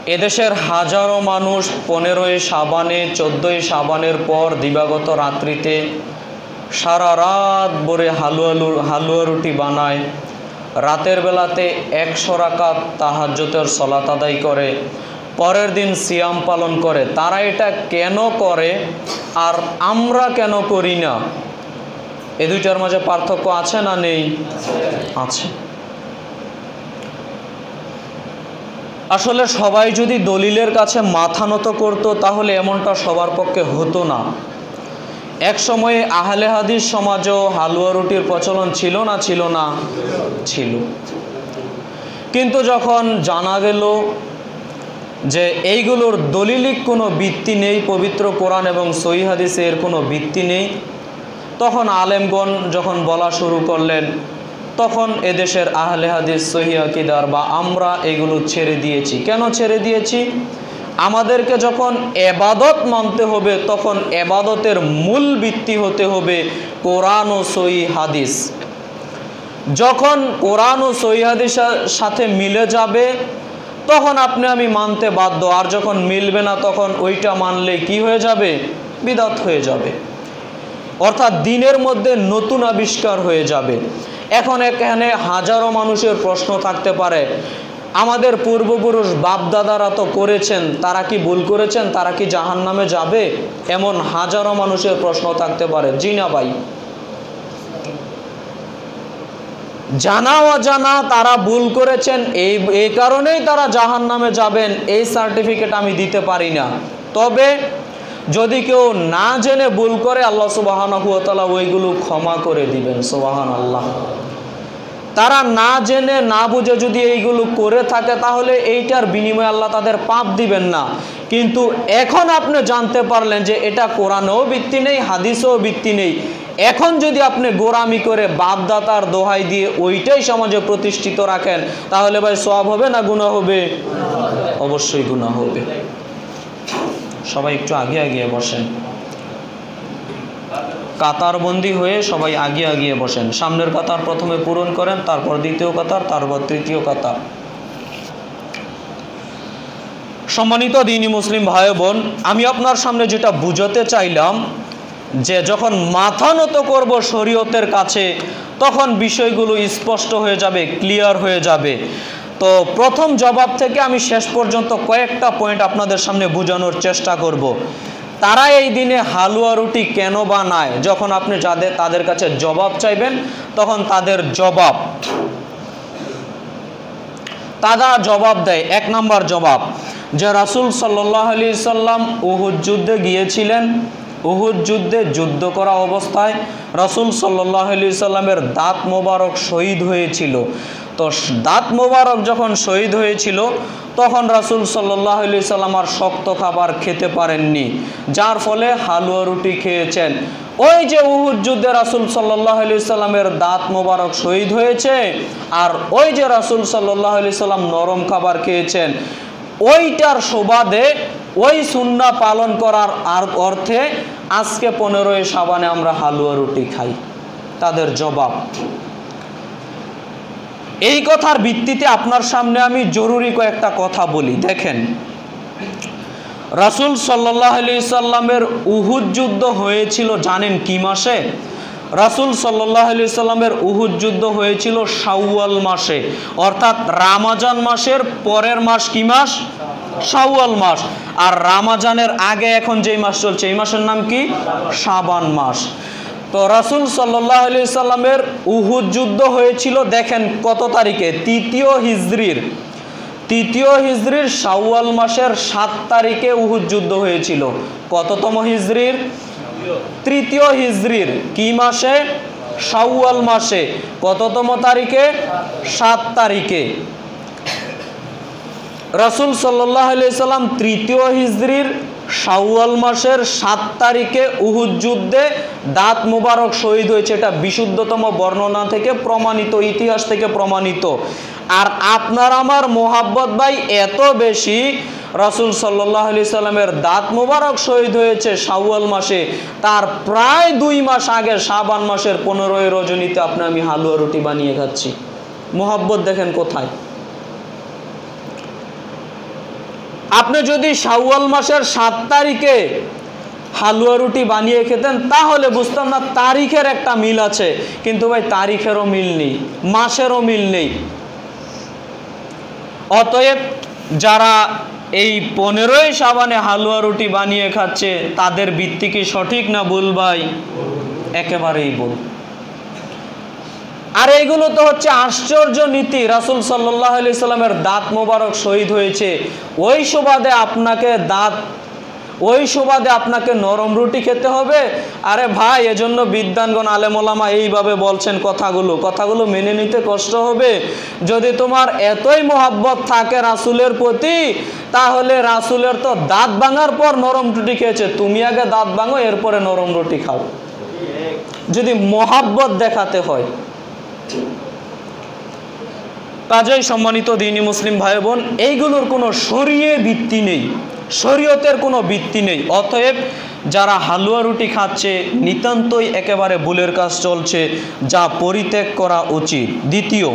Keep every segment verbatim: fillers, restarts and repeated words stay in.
এদেশের হাজারো মানুষ পনেরোই শাবানে চোদ্দোই শাবানের পর দিবাগত রাত্রিতে সারা রাত ভরে হালুয়ালু হালুয়া রুটি বানায়, রাতের বেলাতে একশো রাকাত তাহাজ্জুদের সালাত আদায় করে, পরের দিন সিয়াম পালন করে। তারা এটা কেন করে আর আমরা কেন করি না? এ দুইটার মাঝে পার্থক্য আছে না নেই? আছে। আসলে সবাই যদি দলিলের কাছে মাথা নত করতো তাহলে এমনটা সবার পক্ষে হতো না। এক সময়ে আহলে হাদিস সমাজেও হালুয়া রুটির প্রচলন ছিল না ছিল না ছিল। কিন্তু যখন জানা গেল যে এইগুলোর দলিলিক কোনো ভিত্তি নেই, পবিত্র কোরআন এবং সহিহ হাদিসে এর কোনো ভিত্তি নেই, তখন আলেমগণ যখন বলা শুরু করলেন, তখন এদেশের আহলে হাদিস সহিহ আকীদার বা আমরা এগুলো ছেড়ে দিয়েছি। কেন ছেড়ে দিয়েছি? আমাদেরকে যখন এবাদত মানতে হবে তখন এবাদতের মূল ভিত্তি হতে হবে কোরআন ও সহিহ হাদিস। যখন কোরআন ও সহিহ হাদিসের সাথে মিলে যাবে তখন আপনি আমি মানতে বাধ্য, আর যখন মিলবে না তখন ওইটা মানলে কি হয়ে যাবে? বিদআত হয়ে যাবে, অর্থাৎ দ্বীনের মধ্যে নতুন আবিষ্কার হয়ে যাবে। এখন এখানে হাজারো মানুষের প্রশ্ন থাকতে পারে, আমাদের পূর্বপুরুষ বাপদাদারা তো করেছেন, তারা কি ভুল করেছেন? তারা কি জাহান্নামে যাবে? এমন হাজারো মানুষের প্রশ্ন থাকতে পারে। জি না ভাই, জানা অজানা তারা ভুল করেছেন, এই এই কারণেই তারা জাহান্নামে যাবেন এই সার্টিফিকেট আমি দিতে পারি না। তবে যদি কেউ না জেনে ভুল করে আল্লাহ সুবহানাহু ওয়া তাআলা ওইগুলো ক্ষমা করে দিবেন। সুবহানাল্লাহ। তারা না জেনে না বুঝে যদি এইগুলো করে থাকে তাহলে এইটার বিনিময়ে আল্লাহ তাদের পাপ দিবেন না। কিন্তু এখন আপনি জানতে পারলেন যে এটা কোরআনেও ভিত্তি নেই, হাদিসেও ভিত্তি নেই, এখন যদি আপনি গোরামি করে বাপদাতার দোহাই দিয়ে ওইটাই সমাজে প্রতিষ্ঠিত রাখেন তাহলে ভাই সওয়াব হবে না গুনাহ হবে? অবশ্যই গুনাহ হবে। সবাই একটু আগে আগিয়ে বসেন, কাতারবন্দি হয়ে সবাই আগে আগিয়ে বসেন। সামনের কাতার প্রথমে পূরণ করেন, তারপর দ্বিতীয় কাতার, তারপর তৃতীয় কাতার। সম্মানিত দ্বীনি মুসলিম ভাই বোন, আমি আপনার সামনে যেটা বুঝাতে চাইলাম যে যখন মাথা নত করব শরীয়তের কাছে তখন বিষয়গুলো স্পষ্ট হয়ে যাবে, ক্লিয়ার হয়ে যাবে। তো প্রথম জবাব থেকে আমি শেষ পর্যন্ত কয়েকটা পয়েন্ট আপনাদের সামনে বোঝানোর চেষ্টা করব। তারা এই দিনে হালুয়া রুটি কেন বানায়? যখন আপনি যাদের তাদের কাছে জবাব চাইবেন তখন তাদের জবাব তারা জবাব দেয়। এক নম্বর জবাব যে রাসূল সাল্লাল্লাহু আলাইহি সাল্লাম উহুদ যুদ্ধে গিয়েছিলেন, উহুদ যুদ্ধে যুদ্ধ করা অবস্থায় রাসূল সাল্লাল্লাহু আলাইহি সাল্লামের দাঁত মোবারক শহীদ হয়েছিল। তো দাঁত মোবারক যখন শহীদ হয়েছিল তখন রাসূল সাল্লাল্লাহু আলাইহি সাল্লাম আর শক্ত খাবার খেতে পারেননি, যার ফলে হালুয়া রুটি খেয়েছেন। ওই যে উহুদ যুদ্ধে রাসূল সাল্লাল্লাহু আলাইহি সাল্লামের দাঁত মোবারক শহীদ হয়েছে আর ওই যে রাসূল সাল্লাল্লাহু আলাইহি সাল্লাম নরম খাবার খেয়েছেন, ওইটার সুবাদে ওই সুন্নাহ পালন করার আর অর্থে আজকে পনেরোই শাবানে আমরা হালুয়া রুটি খাই। তাদের জবাব। এই কথার ভিত্তিতে আপনার সামনে আমি জরুরি কয়েকটা কথা বলি। দেখেন, রাসূল সাল্লাল্লাহু আলাইহি সাল্লামের উহুদ যুদ্ধ হয়েছিল জানেন কি মাসে? রাসূল সাল্লাল্লাহু আলাইহি সাল্লামের উহুদ যুদ্ধ হয়েছিল শাওয়াল মাসে, অর্থাৎ রমজান মাসের পরের মাস কি মাস? শাওয়াল মাস। আর রমজানের আগে এখন যেই মাস চলছে এই মাসের নাম কি? শাবান মাস। তো রাসূল সাল্লাল্লাহু আলাইহি সাল্লামের উহুদ যুদ্ধ হয়েছিল দেখেন কত তারিখে? তৃতীয় হিজরির তৃতীয় হিজরির শাওয়াল মাসের সাত তারিখে উহুদ যুদ্ধ হয়েছিল। কততম হিজরির? তৃতীয় হিজরির কি মাসে? শাওয়াল মাসে। কততম তারিখে? সাত তারিখে। রাসূল সাল্লাল্লাহু আলাইহি সাল্লাম তৃতীয় হিজরির শাওয়াল মাসের সাত তারিখে উহুদ যুদ্ধে দাঁত মোবারক শহীদ হয়েছে। এটা বিশুদ্ধতম বর্ণনা থেকে প্রমাণিত, ইতিহাস থেকে প্রমাণিত। আর আপনার আমার মোহাব্বত ভাই এত বেশি, রাসূল সাল্লাল্লাহু আলাইহি সাল্লামের দাঁত মোবারক শহীদ হয়েছে শাওয়াল মাসে, তার প্রায় দুই মাস আগে শাবান মাসের পনেরোই রজনীতে আপনি আমি হালুয়া রুটি বানিয়ে খাচ্ছি। মোহাব্বত দেখেন কোথায়। আপনি যদি শাওয়াল মাসের সাত তারিখে হালুয়া রুটি বানিয়ে খেতেন তাহলে বুঝতাম না তারিখের একটা মিল আছে, কিন্তু ভাই তারিখেরও মিল নেই, মাসেরও মিল নেই। অতএব যারা এই পনেরোই শাবানে হালুয়া রুটি বানিয়ে খাচ্ছে তাদের ভিত্তি কি সঠিক না ভুল ভাই? একেবারেই ভুল। আর এইগুলো তো হচ্ছে আশ্চর্য নীতি। রাসূল সাল্লাল্লাহু আলাইহি সাল্লামের দাঁত মোবারক শহীদ হয়েছে, ওই সুবাদে আপনাকে দাঁত ওই সুবাদে আপনাকে নরম রুটি খেতে হবে? আরে ভাই, এজন্য বিদ্বানগণ আলেম ওলামা এইভাবে বলছেন কথাগুলো কথাগুলো মেনে নিতে কষ্ট হবে। যদি তোমার এতই মোহাব্বত থাকে রাসূলের প্রতি, তাহলে রাসূলের তো দাঁত ভাঙার পর নরম রুটি খেয়েছে, তুমি আগে দাঁত ভাঙো এরপরে নরম রুটি খাও, যদি মোহাব্বত দেখাতে হয়। কাজেই সম্মানিত দ্বীনি মুসলিম ভাই বোন, এইগুলোর কোনো শরীয়ে ভিত্তি নেই, শরীয়তের কোনো ভিত্তি নেই। অতএব যারা হালুয়া রুটি খাচ্ছে নিতান্তই একেবারে ভুলের কাজ চলছে, যা পরিত্যাগ করা উচিত। দ্বিতীয়,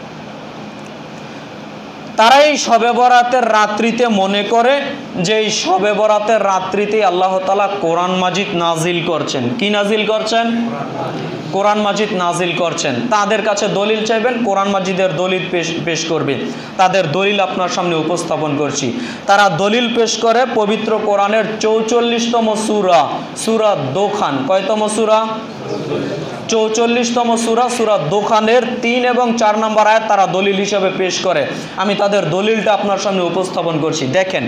তারা এই শবে বরাতের রাত্রিতে মনে করে যে এই শবে বরাতের রাত্রিতে আল্লাহ তাআলা কোরআন মাজিদ নাজিল করছেন। কি নাজিল করছেন? কোরআন মাজিদ নাজিল করছেন। তাদের কাছে দলিল চাইবেন, কোরআন মাজিদের দলিল পেশ পেশ করবে। তাদের দলিল আপনার সামনে উপস্থাপন করছি। তারা দলিল পেশ করে পবিত্র কোরআনের চৌচল্লিশতম সূরা, সূরা দোখান। কয়তম সূরা? চৌচল্লিশতম সূরা, সূরা দোখানের তিন এবং চার নম্বর আয়াত তারা দলিল হিসেবে পেশ করে। আমি তাদের দলিলটা আপনার সামনে উপস্থাপন করছি। দেখেন,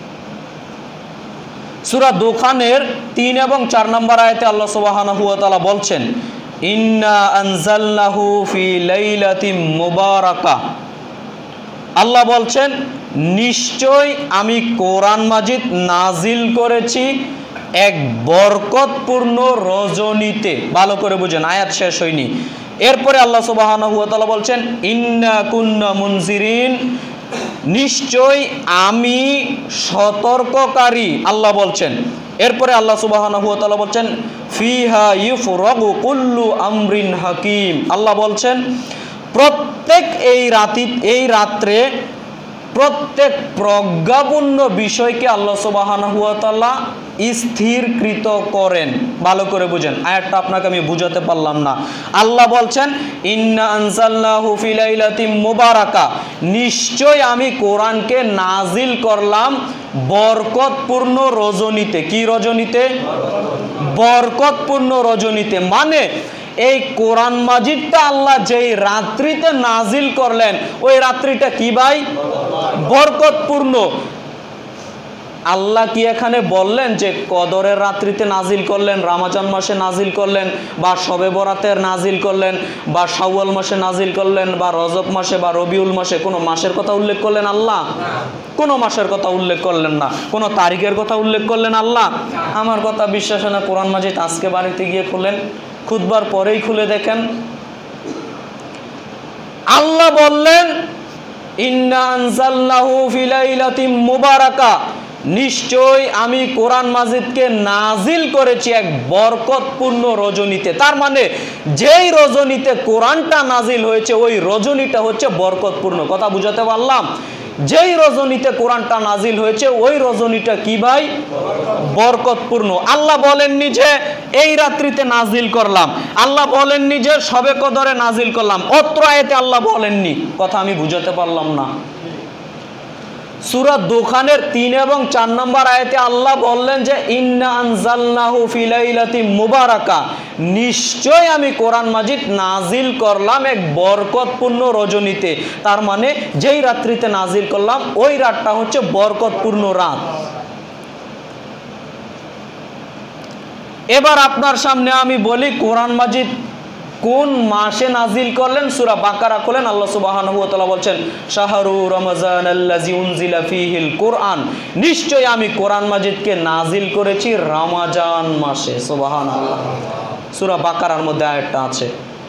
সূরা দোখানের তিন এবং চার নম্বর আয়াতে আল্লাহ সুবহানাহু ওয়া তাআলা বলছেন, ইন্না আনজালনাহু ফি লাইলাতিন মুবারাকা। আল্লাহ বলছেন, নিশ্চয় আমি কোরআন মাজিদ নাজিল করেছি এক বরকতপূর্ণ রজনীতে। ভালো করে বুঝেন, আয়াত শেষ হয়নি। এরপরে আল্লাহ সুবহানাহু ওয়া তাআলা বলছেন, ইন্না কুন্না মুনজিরিন, নিশ্চয় আমি সতর্ককারী, আল্লাহ বলছেন। এরপরে আল্লাহ সুবহানাহু ওয়া তাআলা বলছেন, ফিহা ইউফরাগু কুল্লু আমরিন হাকিম। আল্লাহ বলছেন, প্রত্যেক এই রাতি এই রাত্রে প্রত্যেক প্রজ্ঞাপূর্ণ বিষয়কে আল্লাহ সুবহানাহু ওয়া তাআলা স্থিরকৃত করেন। ভালো করে বুঝেন, আয়াতটা আপনাকে আমি বুঝাতে পারলাম না। আল্লাহ বলছেন, ইন্না আনজালনাহু ফি লাইলাতিন মুবারাকা, নিশ্চয় আমি কোরআনকে নাজিল করলাম বরকতপূর্ণ রজনীতে। কি রজনীতে? বরকতপূর্ণ রজনীতে। মানে এই কোরআন মাজিদটা আল্লাহ যেই রাত্রিতে নাজিল করলেন, ওই রাত্রিটা কি ভাই? বরকতপূর্ণ। আল্লাহ কি এখানে বললেন যে কদরের রাত্রিতে নাজিল করলেন, রমজান মাসে নাজিল করলেন, বা শবে বরাতের নাজিল করলেন, বা শাওয়াল মাসে নাজিল করলেন, বা রজব মাসে বা রবিউল মাসে? কোনো মাসের কথা উল্লেখ করলেন আল্লাহ? কোনো মাসের কথা উল্লেখ করলেন না। কোনো তারিখের কথা উল্লেখ করলেন আল্লাহ? আমার কথা বিশ্বাস হয় না, কোরআন মাজিদ আজকে বাড়িতে গিয়ে খুলেন, খুতবার পরেই খুলে দেখেন। আল্লাহ বললেন, ইন্না আনজালনাহু ফি লাইলাতিন মুবারাকা, নিশ্চয় আমি কোরআন মাজিদকে নাজিল করেছি এক বরকতপূর্ণ রজনীতে। তার মানে যেই রজনীতে কোরআনটা নাজিল হয়েছে ওই রজনীটা হচ্ছে বরকতপূর্ণ। কথা বুঝাতে পারলাম? যেই রজনীতে কোরআনটা নাজিল হয়েছে ওই রজনীটা কি ভাই? বরকতপূর্ণ। আল্লাহ বলেননি যে এই রাত্রিতে নাজিল করলাম, আল্লাহ বলেননি যে শবে কদরে নাজিল করলাম, অত্র আয়াতে আল্লাহ বলেননি। কথা আমি বুঝাতে পারলাম না? সূরা দোখানের তিন এবং চার নম্বর আয়াতে আল্লাহ বললেন যে ইন্না আনজালনাহু ফি লাইলাতিন মুবারাকা, নিশ্চয় আমি কোরআন মাজিদ নাজিল করলাম এক বরকতপূর্ণ রজনীতে। তার মানে যেই রাত্রিতে নাজিল করলাম ওই রাতটা হচ্ছে বরকতপূর্ণ রাত। এবার আপনার সামনে আমি বলি, কোরআন মাজিদ কোন মাসে নাজিল করলেন? সূরা বাকারা খোলেন, আল্লাহ সুবহানাহু ওয়া তাআলা বলছেন, শাহরু রমাজানাল্লাযী উনজিলা ফীহিল কুরআন, নিশ্চয় আমি কোরআন মাজিদকে নাজিল করেছি রমজান মাসে। সুবহানাল্লাহ। সূরা বাকারার মধ্যে আয়াতটা আছে।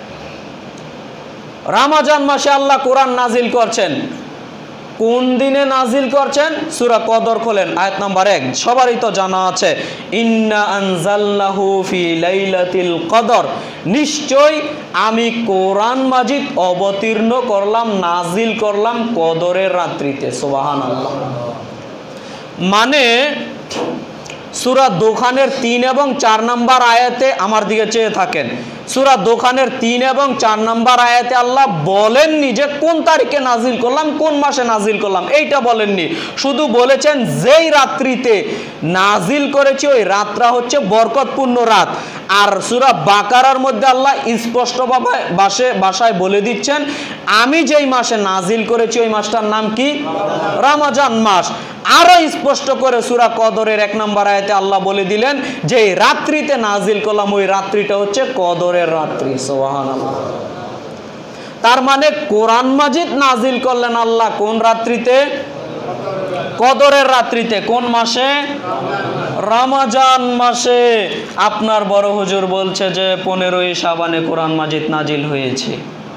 রমজান মাসে আল্লাহ কোরআন নাজিল করছেন। কোন দিনে নাজিল করছেন? সূরা কদর খোলেন, আয়াত নাম্বার এক, সবারই তো জানা আছে, ইন্না আনজালনাহু ফি লাইলাতিল কদর, নিশ্চয় আমি কোরআন মাজিদ অবতীর্ণ করলাম, নাজিল করলাম কদরের রাত্রিতে। সুবহানাল্লাহ। মানে সূরা দোখানের তিন এবং চার নম্বর আয়াতে, আমার দিকে চেয়ে থাকেন, সূরা দোখানের তিন এবং চার নম্বর আয়াতে আল্লাহ বলেননি যে কোন তারিখে নাজিল করলাম, কোন মাসে নাজিল করলাম, এইটা বলেননি। শুধু বলেছেন যেই রাত্রিতে নাজিল করেছি ওই রাতটা হচ্ছে বরকতপূর্ণ রাত। আর সূরা বাকারার মধ্যে আল্লাহ স্পষ্টভাবে ভাষায় ভাষায় বলে দিচ্ছেন আমি যেই মাসে নাজিল করেছি ওই মাসটার নাম কি? রমজান মাস। আরো স্পষ্ট করে সূরা কদরের এক নম্বর আয়াতে আল্লাহ বলে দিলেন যে রাত্রিতে নাজিল করলাম ওই রাত্রিটা হচ্ছে কদরের রাত্রি। সুবহানাল্লাহ। তার মানে কোরআন মাজিদ নাজিল করলেন আল্লাহ কোন রাত্রিতে? কদরের রাত্রিতে। কোন মাসে? রমজান মাসে। আপনার বড় হুজুর বলছে যে পনেরোই শাবানে কোরআন মাজিদ নাজিল হয়েছে।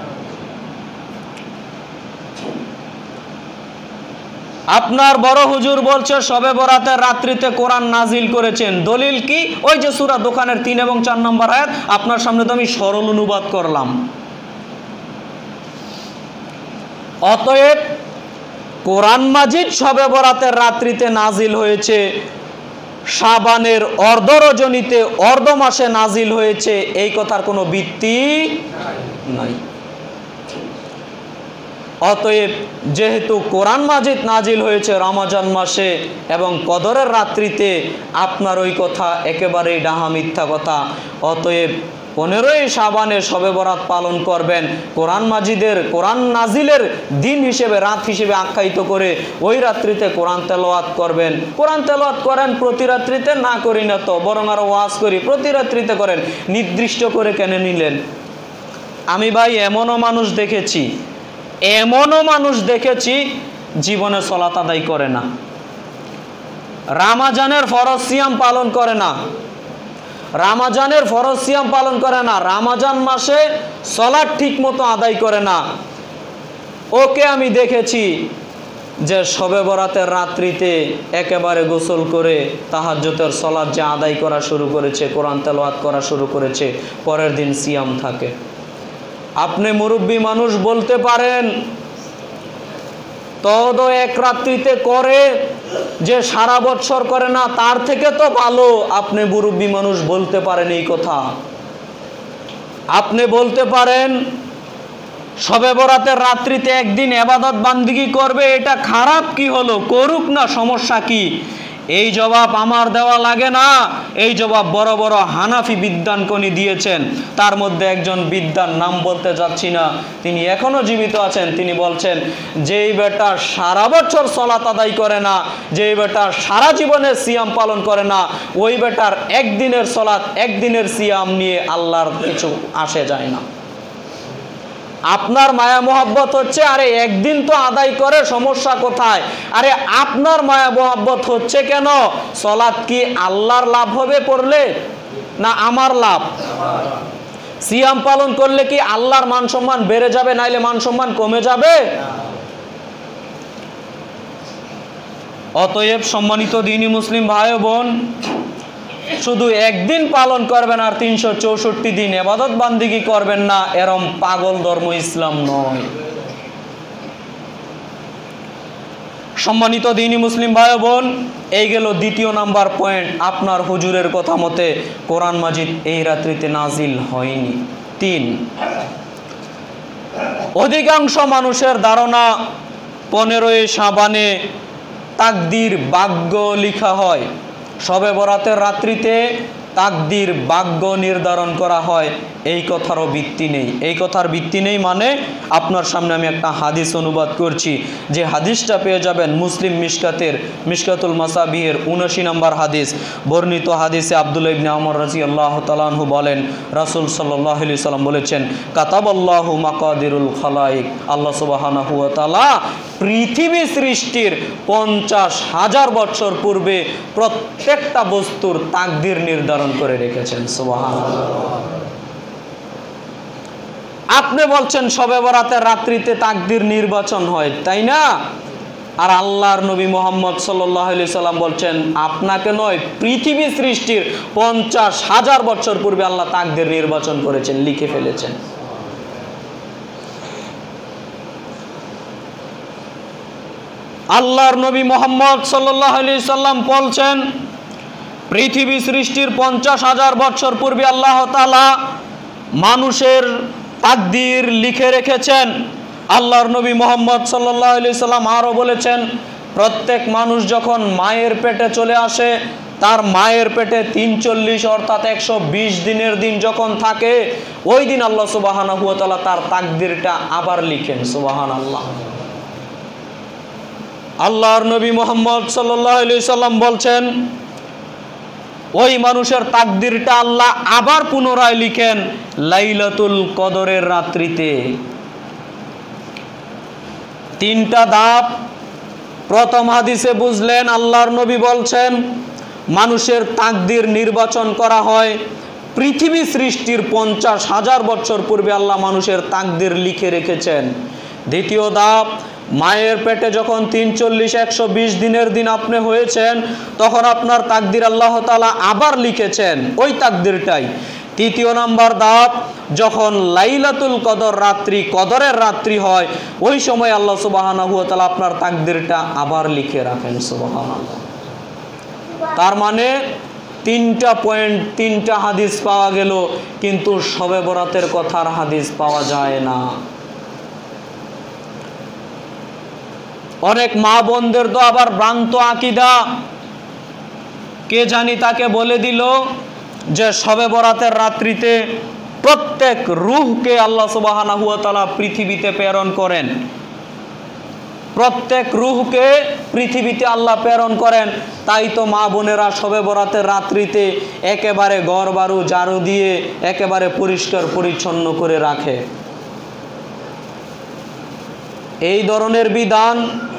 আপনার বড় হুজুর বলছে শবে বরাতের রাত্রিতে কোরআন নাজিল করেছেন। দলিল কি? ওই যে সূরা দোকানের তিন এবং চার নম্বর আয়াত, আপনার সামনে তো আমি সরল অনুবাদ করলাম। অতএব কোরআন মাজিদ শবে বরাতের রাত্রিতে নাজিল হয়েছে, শাবানের অর্ধ রজনীতে অর্ধ মাসে নাজিল হয়েছে, এই কথার কোনো ভিত্তি নাই। অতএব যেহেতু কোরআন মাজিদ নাজিল হয়েছে রমজান মাসে এবং কদরের রাত্রিতে, আপনার ওই কথা একেবারেই ডাহা মিথ্যা কথা। অতএব পনেরোই শাবানে শবে বরাত পালন করবেন, কোরআন মাজিদের কোরআন নাজিলের দিন হিসেবে, রাত হিসেবে আখ্যায়িত করে ওই রাত্রিতে কোরআন তেলাওয়াত করবেন। কোরআন তেলাওয়াত করেন প্রতি রাত্রিতে, না করি না তো, বরং আরো ওয়াজ করি, প্রতি রাত্রিতে করেন। নির্দিষ্ট করে কেন নিলেন? আমি ভাই এমনও মানুষ দেখেছি, এমনও মানুষ দেখেছি জীবনে সালাত আদায় করে না, রামাজানের ফরজ সিয়াম পালন করে না, রামাজানের ফরজ সিয়াম পালন করে না, রামাজান মাসে সালাত ঠিক মতো আদায় করে না। ওকে আমি দেখেছি যে শবে বরাতের রাত্রিতে একেবারে গোসল করে তাহাজ্জুদের সালাত যে আদায় করা শুরু করেছে, কোরআন তেলাওয়াত করা শুরু করেছে, পরের দিন সিয়াম থাকে। আপনি মুরব্বী মানুষ বলতে পারেন তদ এক রাত্রিতে করে যে সারা বছর করে না, তার থেকে তো ভালো। আপনি মুরব্বী মানুষ বলতে পারেন এই কথা। আপনি বলতে পারেন শবে বরাতের রাত্রিতে একদিন ইবাদত বান্দিগি করবে, এটা খারাপ কি হলো? করুক না, সমস্যা কি? এই জবাব আমার দেওয়া লাগে না। এই জবাব বড় বড় হানাফি বিদ্বানকনি দিয়েছেন। তার মধ্যে একজন বিদ্বান, নাম বলতে যাচ্ছি না, তিনি এখনো জীবিত আছেন। তিনি বলছেন যেই বেটা সারা বছর সালাত আদায় করে না, যেই বেটা সারা জীবনে সিয়াম পালন করে না, ওই বেটার একদিনের সালাত একদিনের সিয়াম নিয়ে আল্লাহর কিছু আসে যায় না। আপনার মায়া মোহাব্বত হচ্ছে আরে একদিন তো আদায় করে, সমস্যা কোথায়? আরে আপনার মায়া মোহাব্বত হচ্ছে কেন? সালাত কি আল্লাহর লাভ হবে পড়লে, না আমার লাভ? সিয়াম পালন করলে কি আল্লাহর মান সম্মান বেড়ে যাবে, নাইলে মান সম্মান কমে যাবে? অতএব সম্মানিত দ্বীনি মুসলিম ভাই বোন, শুধু একদিন পালন করবেন আর তিনশো চৌষট্টি দিন ইবাদত বান্দিগি করবেন না, এরম পাগল ধর্ম ইসলাম নয়। সম্মানিত দ্বীনি মুসলিম ভাই বোন, এই গেল দ্বিতীয় নাম্বার পয়েন্ট। আপনার হুজুরের কথা মতে কোরআন মাজিদ এই রাত্রিতে নাজিল হয়নি। তিন, অধিকাংশ মানুষের ধারণা পনেরোই শাবানে তাকদির ভাগ্য লিখা হয়, শবে বরাতের রাত্রিতে তাকদির ভাগ্য নির্ধারণ করা হয়। এই কথারও ভিত্তি নেই। এই কথার ভিত্তি নেই মানে আপনার সামনে আমি একটা হাদিস অনুবাদ করছি, যে হাদিসটা পেয়ে যাবেন মুসলিম মিশকাতের মিশকাতুল মাসাবিহের উনআশি নম্বর হাদিস। বর্ণিত হাদিসে আব্দুল্লাহ ইবনে ওমর রাদিয়াল্লাহু তাআলা আনহু বলেন, রাসূল সাল্লাল্লাহু আলাইহি সাল্লাম বলেছেন, কাতাবাল্লাহু মাকাদিরুল খালাইক, আল্লাহ সুবহানাহু ওয়া তাআলা পৃথিবী সৃষ্টির পঞ্চাশ হাজার বছর পূর্বে প্রত্যেকটা বস্তুর তাকদির নির্ধারণ করে রেখেছেন। সুবহানাল্লাহ। আপনি বলছেন শবে বরাতের রাত্রিতে তাকদির নির্বাচন হয়, তাই না? আর আল্লাহর নবী মুহাম্মদ সাল্লাল্লাহু আলাইহি সাল্লাম বলছেন আপনাকে নয়, পৃথিবী সৃষ্টির পঞ্চাশ হাজার বছর পূর্বে আল্লাহ তাকদির নির্বাচন করেছেন, লিখে ফেলেছেন। আল্লাহর নবী মুহাম্মদ সাল্লাল্লাহু আলাইহি সাল্লাম বলছেন, পৃথিবী সৃষ্টির পঞ্চাশ হাজার বছর পূর্বে আল্লাহ তাআলা মানুষের তাকদীর লিখে রেখেছেন। আল্লাহর নবী মুহাম্মদ সাল্লাল্লাহু আলাইহি সাল্লাম আরও বলেছেন, প্রত্যেক মানুষ যখন মায়ের পেটে চলে আসে, তার মায়ের পেটে তিনচল্লিশ অর্থাৎ একশো বিশ দিনের দিন যখন থাকে, ওই দিন আল্লাহ সুবহানাহু ওয়া তাআলা তার তাকদীরটা আবার লিখেন। সুবহানাল্লাহ। আল্লাহর নবী মুহাম্মদ সাল্লাল্লাহু আলাইহি সাল্লাম বলছেন, ওই মানুষের তাকদীরটা আল্লাহ আবার পুনরায় লিখেন লাইলাতুল কদরের রাত্রিতে। তিনটা ধাপ। প্রথম হাদিসে বুঝলেন আল্লাহর নবী বলছেন মানুষের তাকদীর নির্বাচন করা হয় পৃথিবী সৃষ্টির পঞ্চাশ হাজার বছর পূর্বে আল্লাহ মানুষের তাকদীর লিখে রেখেছেন। দ্বিতীয় ধাপ, মায়ের পেটে যখন তিনচল্লিশ একশো বিশ দিনের দিন আপনি হয়েছেন, তখন আপনার তাকদীর আল্লাহ তাআলা আবার লিখেছেন, ওই তাকদীরটাই। তৃতীয় নাম্বার ধাপ, যখন লাইলাতুল কদর রাত্রি, কদরের রাত্রি হয়, ওই সময় আল্লাহ সুবহানাহু ওয়া তাআলা আপনার তাকদীরটা আবার লিখে রাখেন। সুবহানাল্লাহ। তার মানে তিনটা পয়েন্ট, তিনটা হাদিস পাওয়া গেল, কিন্তু শবে বরাতের কথার হাদিস পাওয়া যায় না। অনেক মা বোনদের তো আবার ভ্রান্ত আকীদা, কে জানি তাকে বলে দিল যে শবে বরাতের রাত্রিতে প্রত্যেক রূহকে আল্লাহ সুবহানাহু ওয়া তাআলা পৃথিবীতে প্রেরণ করেন, প্রত্যেক রূহকে পৃথিবীতে আল্লাহ প্রেরণ করেন। তাই তো মা বোনেরা শবে বরাতের রাত্রিতে একেবারে ঘর বাড়ু ঝাড়ু দিয়ে একেবারে পরিষ্কার পরিচ্ছন্ন করে রাখে। এই ধরনের বিধান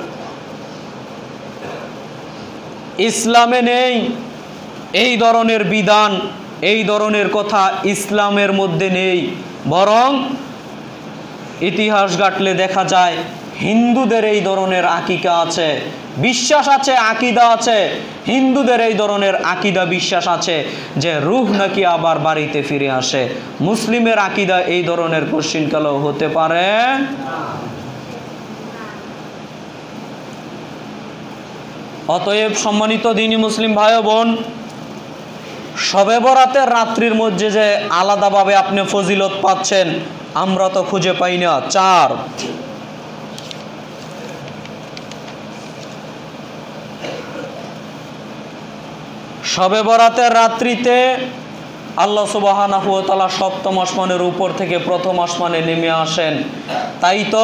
ইসলামে নেই। এই ধরনের বিধান, এই ধরনের কথা ইসলামের মধ্যে নেই। বরং ইতিহাস ঘাটলে দেখা যায় হিন্দুদের এই ধরনের আকিকা আছে, বিশ্বাস আছে, আকীদা আছে। হিন্দুদের এই ধরনের আকীদা বিশ্বাস আছে যে রূহ নাকি আবার বাড়িতে ফিরে আসে। মুসলিমের আকীদা এই ধরনের কোশ্চিনকালও হতে পারে। অতএব সম্মানিত দ্বীনী মুসলিম ভাই বোন, শবে বরাতের রাত্রির মধ্যে যে আলাদাভাবে আপনি ফজিলত পাচ্ছেন, আমরা তো খুঁজে পাই না। চার, শবে বরাতের রাত্রিতে আল্লাহ সুবহানাহু ওয়া তাআলা সপ্তম আসমানের উপর থেকে প্রথম আসমানে নেমে আসেন। তাই তো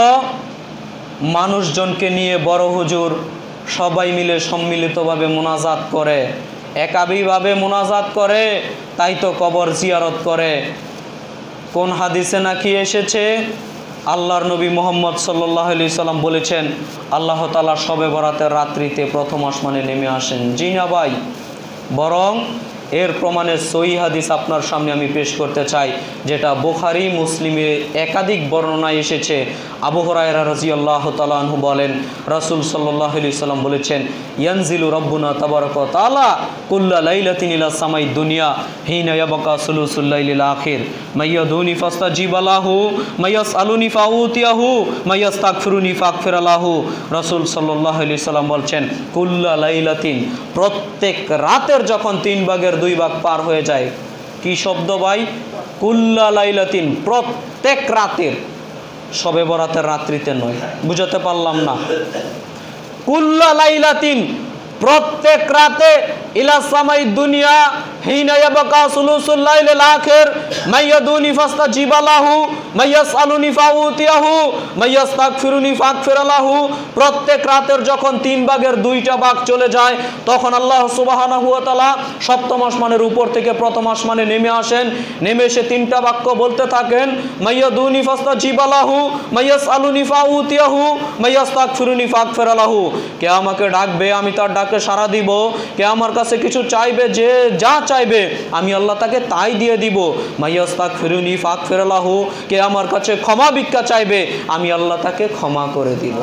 মানুষজনকে নিয়ে বড় হুজুর সবাই মিলে সম্মিলিতভাবে মুনাজাত করে, একাবিভাবে মুনাজাত করে, তাই তো কবর জিয়ারত করে। কোন হাদিসে নাকি এসেছে আল্লাহর নবী মুহাম্মদ সাল্লাল্লাহু আলাইহি সাল্লাম বলেছেন আল্লাহ তাআলা শবে বরাতের রাত্রিতে প্রথম আসমানে নেমে আসেন। জি না ভাই, বরং এর প্রমাণে সহিহ হাদিস আপনার সামনে আমি পেশ করতে চাই, যেটা বুখারী মুসলিমে একাধিক বর্ণনায় এসেছে। আবু হুরায়রা রাদিয়াল্লাহু তাআলা আনহু বলেন রাসূল সাল্লাল্লাহু আলাইহি সাল্লাম বলেছেন, ইয়ানজিলু রাব্বুনা তাবারাকা ওয়া তাআলা কুল্লা লাইলাতিন ইলা সামাই দুনিয়া হিনা ইয়াবকা সুলুসুল লাইলিল আখির মাইয়াদুনি ফাস্তাজিবা লাহু মাইয়াসআলুনি ফাউতিয়াহু মাইয়াস্তাগফিরুনি ফাগফির লাহু। রাসূল সাল্লাল্লাহু আলাইহি সাল্লাম বলছেন কুল্লা লাইলাতিন, প্রত্যেক রাতের যখন তিন ভাগের দুই ভাগ পার হয়ে যায়। কি শব্দ ভাই? কুল্লা লাইলাতিন, প্রত্যেক রাতের, শবে বরাতের রাত্রিতে নয়। বুঝাতে পারলাম না? কুল্লা লাইলাতিন, প্রত্যেক রাতে, ইলা সামাই দুনিয়া হিনা ইয়াবকা সুলুসুল লাইলিল আখির মাইয়াদুনি ফাস্তাজিবা লাহু মাইয়াসআলুনি ফাউতিয়াহু মাইয়াস্তাগফিরুনি ফাগফির লাহু। প্রত্যেক রাতের যখন তিন ভাগের দুইটা ভাগ চলে যায়, তখন আল্লাহ সুবহানাহু ওয়া তাআলা সপ্তম আসমানের উপর থেকে প্রথম আসমানে নেমে আসেন। নেমে এসে তিনটা বাক্য বলতে থাকেন, মাইয়াদুনি ফাস্তাজিবা লাহু মাইয়াসআলুনি ফাউতিয়াহু মাইয়াস্তাগফিরুনি ফাগফির লাহু। কে আমাকে ডাকবে, আমি তার ডাকে সাড়া দিব। কে আমার কাছে কিছু চাইবে, যে যা চাইবে আমি আল্লাহ তাকে তাই দিয়ে দিব। মাইয়াস্তাগফিরুনি ফাগফির লাহু, কে আমার কাছে ক্ষমা ভিক্ষা চাইবে, আমি আল্লাহ তাকে ক্ষমা করে দিব।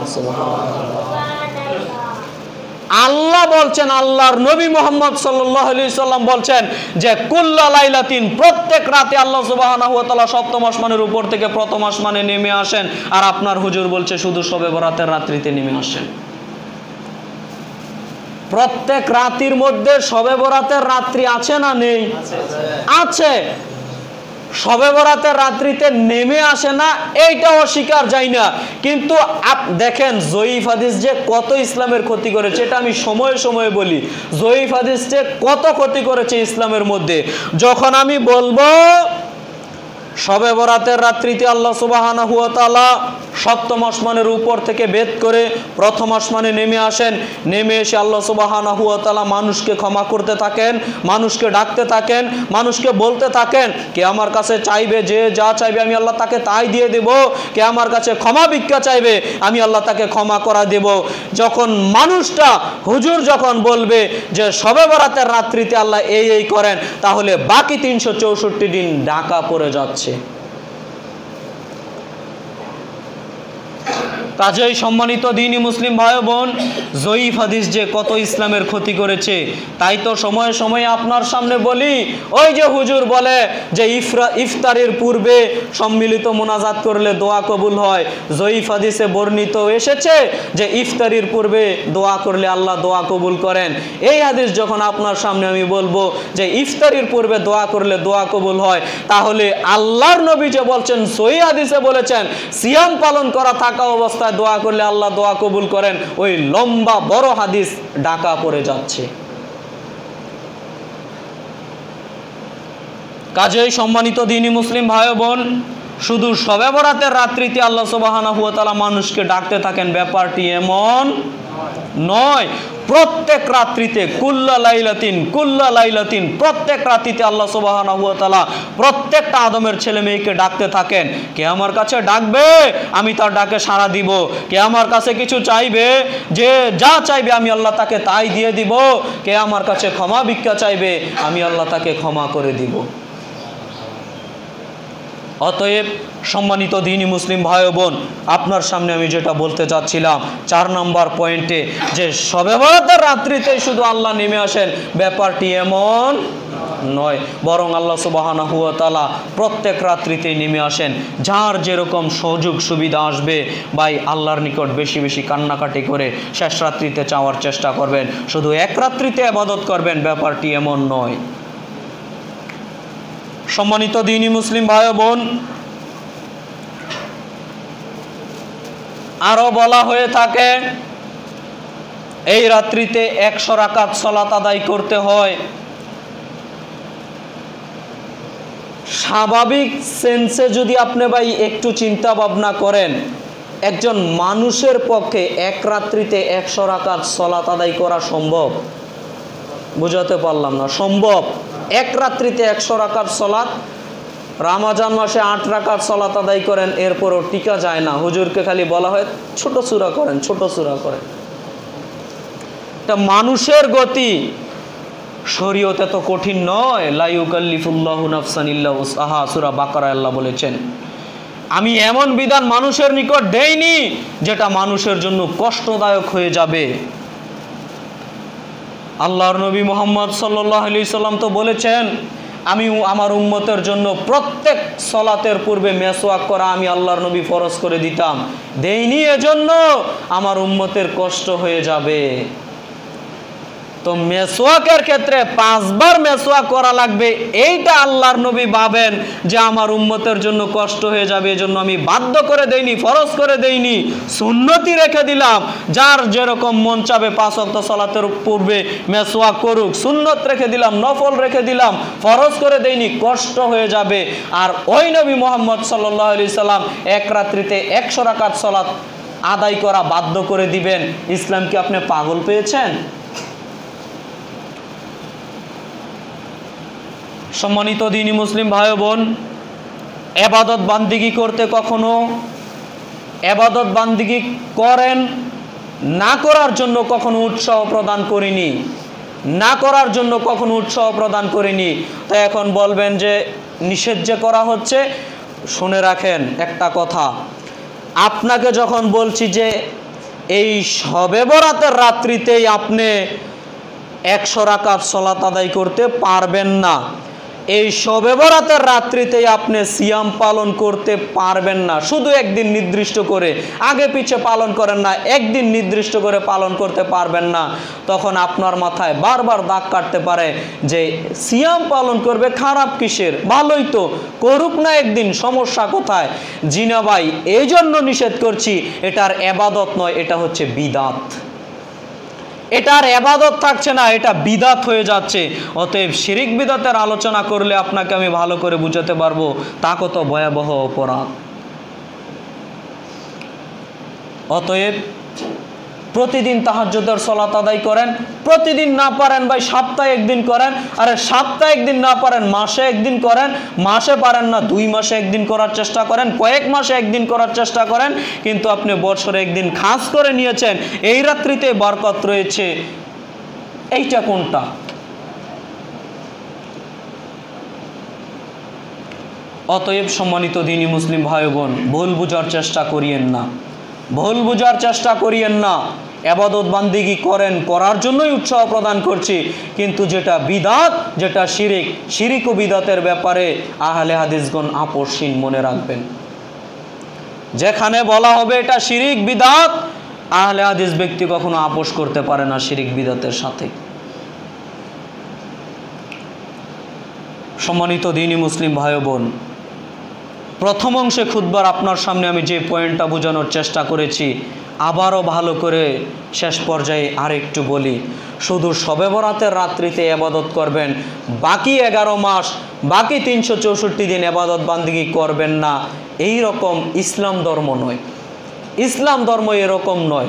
আল্লাহ বলছেন, আল্লাহর নবী মুহাম্মদ সাল্লাল্লাহু আলাইহি সাল্লাম বলছেন যে কুল্লা লাইলাতিন, প্রত্যেক রাতে আল্লাহ সুবহানাহু ওয়া তাআলা সপ্তম আসমানের উপর থেকে প্রথম আসমানে নেমে আসেন। আর আপনার হুজুর বলছে শুধু শবে বরাতের রাত্রিতে নেমে আসেন। প্রত্যেক রাতের মধ্যে শবে বরাতের রাত্রি আছে না নেই? আছে। শবে বরাতের রাত্রিতে নেমে আসে না এইটা অস্বীকার যায় না, কিন্তু দেখেন জয়ীফ হাদিস যে কত ইসলামের ক্ষতি করেছে, এটা আমি সময়ে সময়ে বলি। জয়ীফ হাদিস যে কত ক্ষতি করেছে ইসলামের মধ্যে। যখন আমি বলবো শবে বরাতের রাত্রিতে আল্লাহ সুবহানাহু ওয়া তাআলা সপ্তম আসমানের উপর থেকে বেদ করে প্রথম আসমানে নেমে আসেন, নেমে এসে আল্লাহ সুবহানাহু ওয়া তাআলা মানুষকে ক্ষমা করতে থাকেন, মানুষকে ডাকতে থাকেন, মানুষকে বলতে থাকেন কে আমার কাছে চাইবে, যে যা চাইবে আমি আল্লাহ তাকে তাই দিয়ে দেব, কে আমার কাছে ক্ষমা ভিক্ষা চাইবে আমি আল্লাহ তাকে ক্ষমা করা দেব। যখন মানুষটা হুজুর যখন বলবে যে শবে বরাতের রাত্রিতে আল্লাহ এই এই করেন, তাহলে বাকি তিনশো চৌষট্টি দিন ঢাকা পড়ে যাচ্ছে। কাজেই সম্মানিত দ্বীনি মুসলিম ভাই বোন, জয়ীফ হাদিস যে কত ইসলামের ক্ষতি করেছে তাই তো সময়ে সময়ে আপনার সামনে বলি। ওই যে হুজুর বলে যে ইফরা ইফতারের পূর্বে সম্মিলিত মোনাজাত করলে দোয়া কবুল হয়, জয়ীফ হাদিসে বর্ণিত এসেছে যে ইফতারির পূর্বে দোয়া করলে আল্লাহ দোয়া কবুল করেন। এই হাদিস যখন আপনার সামনে আমি বলবো যে ইফতারির পূর্বে দোয়া করলে দোয়া কবুল হয়, তাহলে আল্লাহর নবী যে বলছেন, সহিহ হাদিসে বলেছেন সিয়াম পালন করা থাকা অবস্থায় দোয়া করলে আল্লাহ দোয়া কবুল করেন, ওই লম্বা বড় হাদিস ঢাকা পড়ে যাচ্ছে। কাজেই সম্মানিত দ্বীনি মুসলিম ভাই বোন, শুধু শবে বরাতের রাত্রিতে আল্লাহ সুবহানাহু ওয়া তাআলা মানুষকে ডাকতে থাকেন ব্যাপারটি এমন নয়। প্রত্যেক রাত্রিতে কুল্লা লাইলাতিন কুল্লা লাইলাতিন প্রত্যেক রাত্রিতে আল্লাহ সুবহানাহু ওয়া তাআলা প্রত্যেকটা আদমের ছেলে মেয়েকে ডাকতে থাকেন। কে আমার কাছে ডাকবে আমি তার ডাকে সাড়া দিব, কে আমার কাছে কিছু চাইবে, যে যা চাইবে আমি আল্লাহ তাকে তাই দিয়ে দিব, কে আমার কাছে ক্ষমা ভিক্ষা চাইবে আমি আল্লাহ তাকে ক্ষমা করে দিব। অতএব সম্মানিত দ্বীনি মুসলিম ভাই বোন, আপনার সামনে আমি যেটা বলতে চাচ্ছিলাম চার নম্বর পয়েন্টে, যে শবে বরাতের রাত্রিতেই শুধু আল্লাহ নেমে আসেন ব্যাপারটি এমন নয়, বরং আল্লাহ সুবহানাহু ওয়া তাআলা প্রত্যেক রাত্রিতেই নেমে আসেন। যার যেরকম সুযোগ সুবিধা আসবে ভাই আল্লাহর নিকট বেশি বেশি কান্নাকাটি করে শেষ রাত্রিতে চাওয়ার চেষ্টা করবেন, শুধু এক রাত্রিতে ইবাদত করবেন ব্যাপারটি এমন নয়। সম্মানিত দ্বীনি মুসলিম ভাই বোন, আরো বলা হয়ে থাকে এই রাত্রিতে একশো রাকাত সালাত আদায় করতে হয়। স্বাভাবিক সেন্সে যদি আপনি ভাই একটু চিন্তা ভাবনা করেন, একজন মানুষের পক্ষে এক রাত্রিতে একশো রাকাত সালাত আদায় করা সম্ভব? বুঝাতে পারলাম না, সম্ভব। এক রাত্রিতে একশো রাকাত সালাত, রমজান মাসে আট রাকাত সালাত আদায় করেন, এরপরও টিকা যায় না। হুজুরকে খালি বলা হয় ছোট সূরা করেন, ছোট সূরা করেন। এটা মানুষের গতি, শরীয়ত এত কঠিন নয়। লা ইউকাল্লিফুল্লাহু নাফসান ইল্লা উসআহা, সূরা বাকারা আল্লাহ বলেছেন আমি এমন বিধান মানুষের নিকট দেইনি যেটা মানুষের জন্য কষ্টদায়ক হয়ে যাবে। আল্লাহর নবী মুহাম্মদ সাল্লাল্লাহু আলাইহি সাল্লাম তো বলেছেন আমি আমার উম্মতের জন্য প্রত্যেক সলাতের পূর্বে মেসওয়াক করা আমি আল্লাহর নবী ফরজ করে দিতাম, দেইনি এজন্য আমার উম্মতের কষ্ট হয়ে যাবে। তো মেসওয়াকের ক্ষেত্রে পাঁচবার মেসওয়াক করা লাগবে, এইটা আল্লাহর নবী ভাবেন যে আমার উম্মতের জন্য কষ্ট হয়ে যাবে, এজন্য আমি বাধ্য করে দেইনি, ফরজ করে দেইনি, সুন্নতি রেখে দিলাম। যার যেরকম মন চাবে পাঁচ ওয়াক্ত সালাতের পূর্বে মেসওয়াক করুক, সুন্নত রেখে দিলাম, নফল রেখে দিলাম, ফরজ করে দেইনি, কষ্ট হয়ে যাবে। আর ওই নবী মুহাম্মদ সাল্লাল্লাহু আলাইহি সাল্লাম এক রাত্রিতে একশো রাকাত সালাত আদায় করা বাধ্য করে দিবেন। ইসলাম কি আপনি পাগল পেয়েছেন? সম্মানিত দ্বীনি মুসলিম ভাই বোন, ইবাদত বান্দিগি করতে কখনো ইবাদত বান্দিগি করেন না করার জন্য কখনো উৎসাহ প্রদান করিনি, না করার জন্য কখনো উৎসাহ প্রদান করিনি। তো এখন বলবেন যে নিষেধ যে করা হচ্ছে, শুনে রাখেন একটা কথা, আপনাকে যখন বলছি যে এই শবে বরাতের রাত্রিতেই আপনি একশো রাকাত সালাত আদায় করতে পারবেন না, এই শবে বরাতের রাত্রিতেই আপনি সিয়াম পালন করতে পারবেন না। শুধু একদিন নির্দিষ্ট করে, আগে পিছে পালন করেন না, একদিন নির্দিষ্ট করে পালন করতে পারবেন না। তখন আপনার মাথায় বারবার দাগ কাটতে পারে যে সিয়াম পালন করবে, খারাপ কিসের, ভালোই তো, করুক না একদিন, সমস্যা কোথায়? জিনা ভাই, এই জন্য নিষেধ করছি, এটার এবাদত নয়, এটা হচ্ছে বিদাত। এটার এবাদত থাকছে না, এটা বিদাত হয়ে যাচ্ছে। অতএব শিরিক বিদাতের আলোচনা করলে আপনাকে আমি ভালো করে বুঝাতে পারবো তা কত ভয়াবহ অপরাধ। অতএব প্রতিদিন তাহাজ্জুদের সালাত আদায় করেন। প্রতিদিন না পারেন ভাই সপ্তাহে একদিন করেন, আরে সপ্তাহে একদিন না পারেন মাসে একদিন করেন, মাসে পারেন না দুই মাসে একদিন করার চেষ্টা করেন, কয়েক মাসে একদিন করার চেষ্টা করেন। কিন্তু আপনি বছরে একদিন খাস করে নিয়েছেন, এই রাত্রিতে বরকত রয়েছে, এইটা কোনটা? অতএব সম্মানিত দ্বীনি মুসলিম ভাই বোন, ভুল বুঝার চেষ্টা করিয়েন না, ভুল বুঝার চেষ্টা করিয়েন না। ইবাদত বান্দিগি করেন, করার জন্যই উৎসাহ প্রদান করছি, কিন্তু যেটা বিদাত, যেটা শিরিক, শিরিক ও বিদাতের ব্যাপারে আহলে হাদিসগণ আপোষহীন, মনে রাখবেন। যেখানে বলা হবে এটা শিরিক বিদাত, আহলে হাদিস ব্যক্তি কখনো আপোষ করতে পারে না শিরিক বিদাতের সাথে। সম্মানিত দ্বীনি মুসলিম ভাই বোন, প্রথম অংশে খুতবার আপনার সামনে আমি যে পয়েন্টটা বোঝানোর চেষ্টা করেছি, আবারও ভালো করে শেষ পর্যায়ে আরেকটু বলি। শুধু শবে বরাতের রাত্রিতে ইবাদত করবেন, বাকি এগারো মাস, বাকি তিনশো চৌষট্টি দিন ইবাদত বান্দিগি করবেন না, এই রকম ইসলাম ধর্ম নয়। ইসলাম ধর্ম এরকম নয়।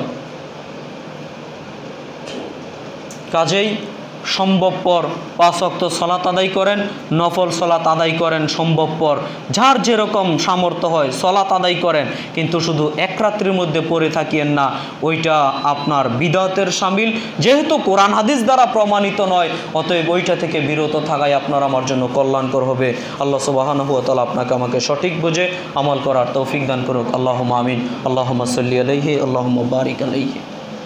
কাজেই সম্ভবপর পাঁচ ওয়াক্ত সালাত আদায় করেন, নফল সালাত আদায় করেন, সম্ভবপর যার যেরকম সামর্থ্য হয় সালাত আদায় করেন, কিন্তু শুধু এক রাত্রির মধ্যে পড়ে থাকিয়েন না, ওইটা আপনার বিদআতের শামিল। যেহেতু কোরআন হাদিস দ্বারা প্রমাণিত নয়, অতএব ওইটা থেকে বিরত থাকাই আপনার আমার জন্য কল্যাণকর হবে। আল্লাহ সুবহানাহু ওয়া তাআলা আপনাকে আমাকে সঠিক বুঝে আমল করার তৌফিক দান করুক। আল্লাহুম্মা আমিন। আল্লাহুম্মা সাল্লি আলাইহি, আল্লাহুম্মা বারিক আলাইহি।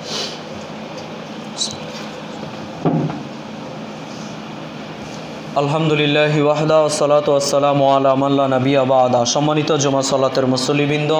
আলহামদুলিল্লাহ ওয়াহদা ওয়াসসালাতু ওয়াসসালামু আলা মান লা নাবিয়্যা বা'দা। সম্মানিত জুমা সালাতের মুসল্লিবৃন্দ,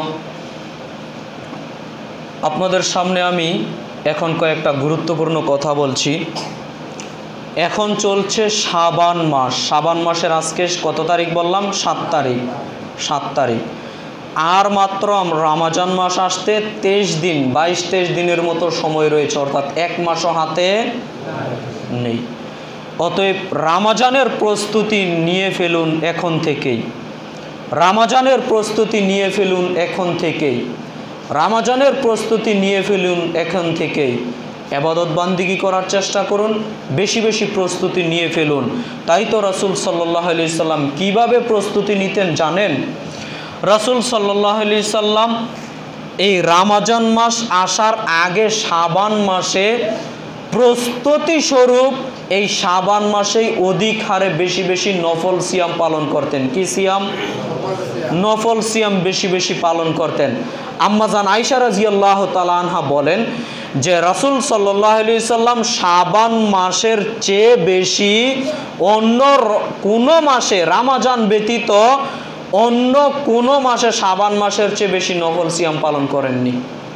আপনাদের সামনে আমি এখন কয়েকটা গুরুত্বপূর্ণ কথা বলছি। এখন চলছে শাবান মাস। শাবান মাসের আজকে কত তারিখ বললাম? সাত তারিখ। সাত তারিখ আর মাত্র রমজান মাস আসতে তেইশ দিন, বাইশ তেইশ দিনের মতো সময় রয়েছে, অর্থাৎ এক মাসও হাতে নেই। অতএব রমজানের প্রস্তুতি নিয়ে ফেলুন এখন থেকেই। রমজানের প্রস্তুতি নিয়ে ফেলুন এখন থেকেই। রমজানের প্রস্তুতি নিয়ে ফেলুন এখন থেকেই। ইবাদত বান্দিগি করার চেষ্টা করুন, বেশি বেশি প্রস্তুতি নিয়ে ফেলুন। তাই তো রাসূল সাল্লাল্লাহু আলাইহি সাল্লাম কীভাবে প্রস্তুতি নিতেন জানেন? রাসূল সাল্লাল্লাহু আলাইহি সাল্লাম এই রমজান মাস আসার আগে শাবান মাসে প্রস্তুতি স্বরূপ এই শাবান মাসেই অধিক হারে বেশি বেশি নফল সিয়াম পালন করতেন। কি সিয়াম? নফল সিয়াম বেশি বেশি পালন করতেন। আম্মাজান আয়েশা রাদিয়াল্লাহু তাআলা আনহা বলেন যে রাসূল সাল্লাল্লাহু আলাইহি সাল্লাম শাবান মাসের চেয়ে বেশি অন্য কোনো মাসে, রমজান ব্যতীত অন্য কোনো মাসে শাবান মাসের চেয়ে বেশি নফল সিয়াম পালন করেননি।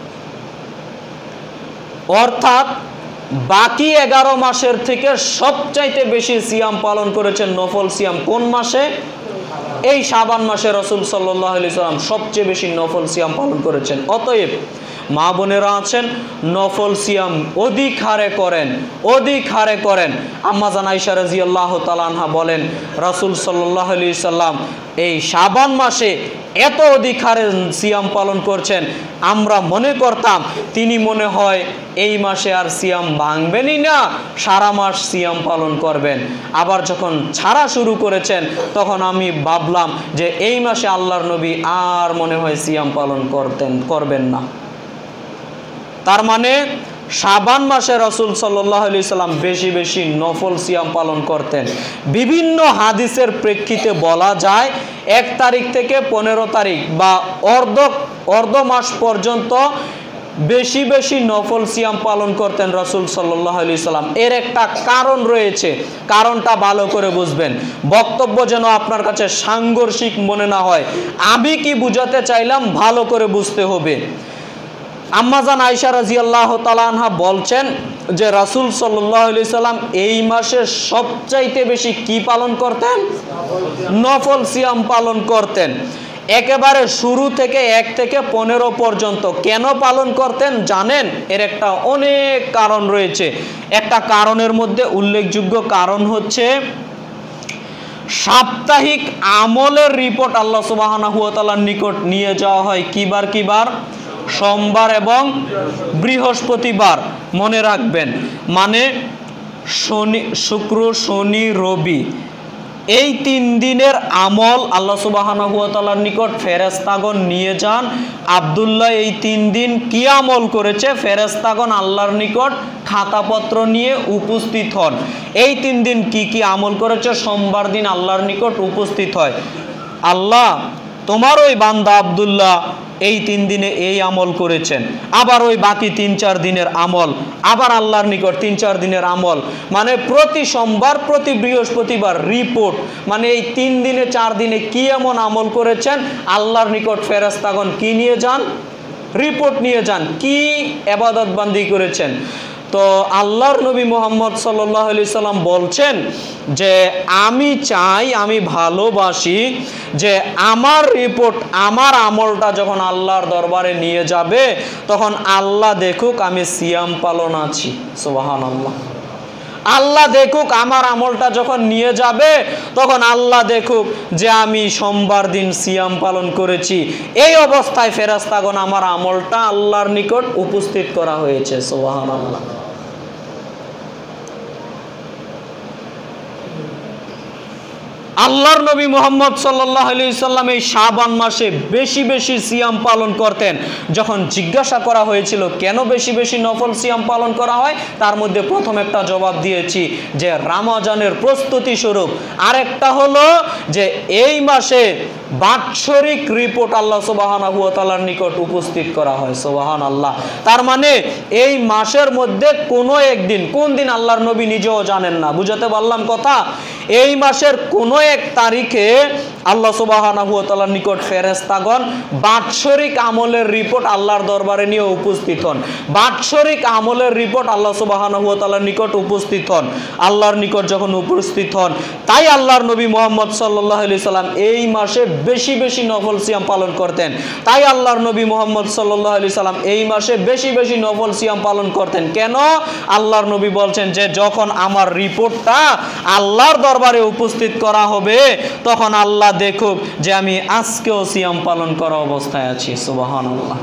অর্থাৎ বাকি এগারো মাসের থেকে সবচাইতে বেশি সিয়াম পালন করেছেন নফল সিয়াম কোন মাসে? এই শাবান মাসে রাসূল সাল্লাল্লাহু আলাইহি সাল্লাম সবচেয়ে বেশি নফল সিয়াম পালন করেছেন। অতএব মা বোনেরা আছেন, নফল সিয়াম অধিক হারে করেন, অধিক হারে করেন। আম্মাজান আয়েশা রাদিয়াল্লাহু তাআলা আনহা বলেন রাসূল সাল্লাল্লাহু আলাইহি সাল্লাম এই শাবান মাসে এত অধিক হারে সিয়াম পালন করছেন, আমরা মনে করতাম তিনি মনে হয় এই মাসে আর সিয়াম ভাঙবেনই না, সারা মাস সিয়াম পালন করবেন। আবার যখন ছাড়া শুরু করেছেন তখন আমি ভাবলাম যে এই মাসে আল্লাহর নবী আর মনে হয় সিয়াম পালন করতেন করবেন না। তার মানে শাবান মাসে রাসূল সাল্লাল্লাহু আলাইহি সাল্লাম বেশি বেশি নফল সিয়াম পালন করতেন। বিভিন্ন হাদিসের প্রেক্ষিতে বলা যায় এক তারিখ থেকে পনেরো তারিখ বা অর্ধ অর্ধ মাস পর্যন্ত বেশি বেশি নফল সিয়াম পালন করতেন রাসূল সাল্লাল্লাহু আলাইহি সাল্লাম। এর একটা কারণ রয়েছে, কারণটা ভালো করে বুঝবেন, বক্তব্য যেন আপনার কাছে সাংঘর্ষিক মনে না হয়। আমি কি বুঝাতে চাইলাম ভালো করে বুঝতে হবে। আম্মাজান আয়েশা রাদিয়াল্লাহু তাআলা আনহা বলছেন যে রাসূল সাল্লাল্লাহু আলাইহি সাল্লাম এই মাসে সবচাইতে বেশি কি পালন করতেন? নফল সিয়াম পালন করতেন। একেবারে শুরু থেকে এক থেকে পনেরো পর্যন্ত। কেন পালন করতেন জানেন? এর একটা অনেক কারণ রয়েছে। একটা কারণের মধ্যে উল্লেখযোগ্য কারণ হচ্ছে সাপ্তাহিক আমলের রিপোর্ট আল্লাহ সুবহানাহু ওয়া তাআলার নিকট নিয়ে যাওয়া হয় কিবার কিবার? সোমবার এবং বৃহস্পতিবার। মনে রাখবেন, মানে শনি, শুক্র, শনি, রবি, এই তিন দিনের আমল আল্লাহ সুবহানাহু ওয়া তাআলার নিকট ফেরেশতাগণ নিয়ে যান। আব্দুল্লাহ এই তিন দিন কি আমল করেছে, ফেরেশতাগণ আল্লাহর নিকট খাতাপত্র নিয়ে উপস্থিত হন। এই তিন দিন কি কি আমল করেছে সোমবার দিন আল্লাহর নিকট উপস্থিত হয়। আল্লাহ, তোমার ওই বান্দা আব্দুল্লাহ এই তিন দিনে এই আমল করেছেন, আবার ওই বাকি তিন চার দিনের আমল, আবার আল্লাহর নিকট তিন চার দিনের আমল, মানে প্রতি সোমবার প্রতি বৃহস্পতিবার রিপোর্ট, মানে এই তিন দিনে চার দিনে কি এমন আমল করেছেন আল্লাহর নিকট ফেরেশতাগণ কি নিয়ে যান? রিপোর্ট নিয়ে যান, কি ইবাদত বান্দি করেছেন। তো আল্লাহর নবী মুহাম্মদ সাল্লাল্লাহু আলাইহি সাল্লাম বলছেন যে আমি চাই, আমি ভালোবাসি যে আমার রিপোর্ট, আমার আমলটা যখন আল্লাহর দরবারে নিয়ে যাবে তখন আল্লাহ দেখুক আমি সিয়াম পালন আছি। সুবহানাল্লাহ। আল্লাহ দেখুক আমার আমলটা যখন নিয়ে যাবে তখন আল্লাহ দেখুক যে আমি সোমবার দিন সিয়াম পালন করেছি। এই অবস্থায় ফেরেশতাগণ আমার আমলটা আল্লাহর নিকট উপস্থিত করা হয়েছে। সুবহানাল্লাহ। আল্লাহর নবী মুহাম্মদ সাল্লাল্লাহু আলাইহি সাল্লাম এই শাবান মাসে বেশি বেশি সিয়াম পালন করতেন। যখন জিজ্ঞাসা করা হয়েছিল কেন বেশি বেশি নফল সিয়াম পালন করা হয়, তার মধ্যে প্রথম একটা জবাব দিয়েছি যে রমজানের প্রস্তুতি স্বরূপ। আরেকটা হলো যে এই মাসে বাৎসরিক রিপোর্ট আল্লাহ সুবহানাহু ওয়া তাআলার নিকট উপস্থিত করা হয়। সুবহানাল্লাহ। তার মানে এই মাসের মধ্যে কোনো একদিন, কোন দিন আল্লাহর নবী নিজেও জানেন না। বুঝাতে পারলাম কথা? এই মাসের কোনো এক তারিখে আল্লাহ সুবহানাহু ওয়া তাআলার নিকট ফেরেশতাগণ বাৎসরিক আমলের রিপোর্ট আল্লাহর দরবারে নিয়ে উপস্থিত হন। বাৎসরিক আমলের রিপোর্ট আল্লাহ সুবহানাহু ওয়া তাআলার নিকট উপস্থিত হন। আল্লাহর নিকট যখন উপস্থিত হন, তাই আল্লাহর নবী মুহাম্মদ সাল্লাল্লাহু আলাইহি সাল্লাম এই মাসে বেশি বেশি নফল সিয়াম পালন করতেন। তাই আল্লাহর নবী মুহাম্মদ সাল্লাল্লাহু আলাইহি সাল্লাম এই মাসে বেশি বেশি নফল সিয়াম পালন করতেন। কেন? আল্লাহর নবী বলছেন যে যখন আমার রিপোর্টটা আল্লাহর দরবারে উপস্থিত করা হবে তখন আল্লাহ দেখুক যে আমি আজকেও সিয়াম পালন করা অবস্থায় আছি। সুবহানাল্লাহ।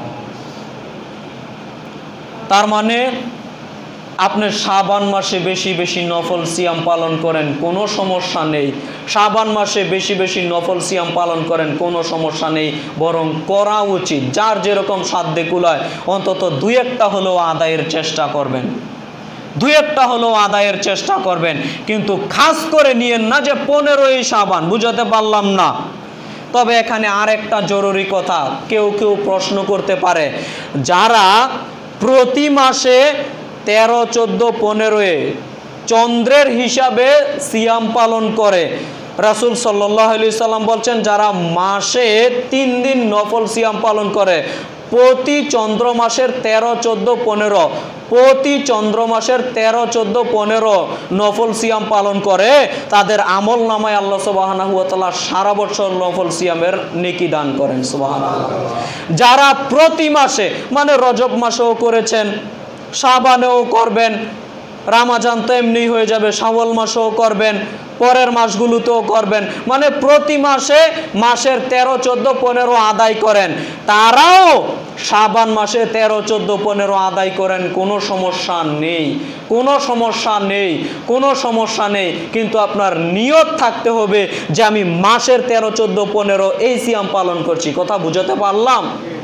তার মানে আপনি শাবান মাসে বেশি বেশি নফল সিয়াম পালন করেন, কোনো সমস্যা নেই। শাবান মাসে বেশি বেশি নফল সিয়াম পালন করেন, কোনো সমস্যা নেই, বরং করা উচিত। যার যেরকম সাধ্যে কুলায় অন্তত দুই একটা হলেও আদায়ের চেষ্টা করবেন, দুই একটা হলেও আদায়ের চেষ্টা করবেন। কিন্তু খাস করে নিয়েন না যে পনেরোই শাবান। বুঝাতে পারলাম না? তবে এখানে আর একটা জরুরি কথা, কেউ কেউ প্রশ্ন করতে পারে, যারা প্রতি মাসে তেরো চোদ্দো পনেরোয় চন্দ্রের হিসাবে সিয়াম পালন করে, রাসূল সাল্লাল্লাহু আলাইহি সাল্লাম বলছেন যারা মাসে তিন দিন নফল সিয়াম পালন করে, প্রতি চন্দ্র মাসের তেরো চোদ্দো পনেরো প্রতি চন্দ্র মাসের তেরো চোদ্দ পনেরো নফল সিয়াম পালন করে, তাদের আমল নামায় আল্লাহ সুবহানাহু ওয়া তাআলা সারা বছর নফল সিয়ামের নেকি দান করেন। সুবহানাল্লাহ। যারা প্রতি মাসে, মানে রজব মাসেও করেছেন, শাবানেও করবেন, রমজান তো এমনি হয়ে যাবে, শাওয়াল মাসেও করবেন, পরের মাসগুলোতেও করবেন, মানে প্রতি মাসে মাসের তেরো চোদ্দ পনেরো আদায় করেন, তারাও শাবান মাসে তেরো চোদ্দ পনেরো আদায় করেন, কোনো সমস্যা নেই, কোনো সমস্যা নেই, কোনো সমস্যা নেই। কিন্তু আপনার নিয়ত থাকতে হবে যে আমি মাসের তেরো চোদ্দ পনেরো এই সিয়াম পালন করছি। কথা বুঝাতে পারলাম?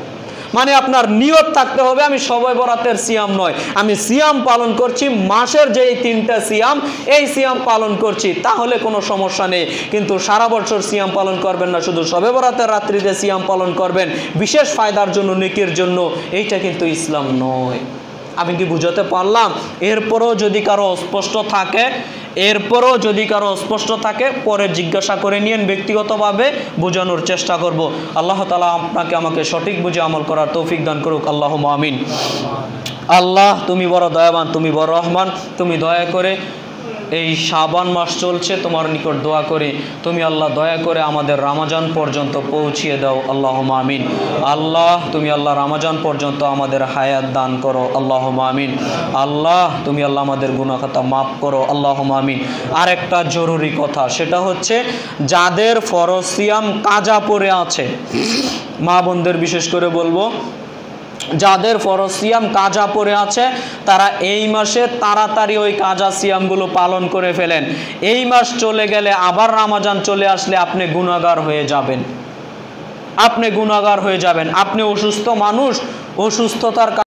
মানে আপনার নিয়ত থাকতে হবে আমি শবে বরাতের সিয়াম নয়, আমি সিয়াম পালন করছি মাসের যে তিনটা সিয়াম, এই সিয়াম পালন করছি, তাহলে কোনো সমস্যা নেই। কিন্তু সারা বছর সিয়াম পালন করবেন না, শুধু শবে বরাতের রাত্রিতে সিয়াম পালন করবেন বিশেষ ফায়দার জন্য, নেকির জন্য, এইটা কিন্তু ইসলাম নয়। আমি কি বুঝাতে পারলাম? এরপরও যদি কারো অস্পষ্ট থাকে এরপরও যদি কারো অস্পষ্ট থাকে পরে জিজ্ঞাসা করে নিয়েন, ব্যক্তিগতভাবে বোঝানোর চেষ্টা করব। আল্লাহ তাআলা আপনাকে আমাকে সঠিক বুঝে আমল করার তৌফিক দান করুক, আল্লাহুম্মা আমিন। আল্লাহ তুমি বড় দয়াবান, তুমি বড় রহমান, তুমি দয়া করে এই শাবান মাস চলছে, তোমার নিকট দোয়া করি তুমি আল্লাহ দয়া করে আমাদের রমজান পর্যন্ত পৌঁছিয়ে দাও, আল্লাহুম্মা আমিন। আল্লাহ তুমি আল্লাহ রমজান পর্যন্ত আমাদের হায়াত দান করো, আল্লাহুম্মা আমিন। আল্লাহ তুমি আল্লাহ আমাদের গুনাহ খাতা মাফ করো, আল্লাহুম্মা আমিন। আর একটা জরুরি কথা, সেটা হচ্ছে যাদের ফরজ সিয়াম কাজা পড়ে আছে, মা বোনদের বিশেষ করে বলবো, যাদের ফরজ সিয়াম কাজা পড়ে আছে তারা এই মাসে তাড়াতাড়ি ওই কাজা সিয়ামগুলো পালন করে ফেলেন। এই মাস চলে গেলে আবার রমজান চলে আসলে আপনি গুনাহগার হয়ে যাবেন, আপনি গুনাহগার হয়ে যাবেন। আপনি অসুস্থ মানুষ, অসুস্থতার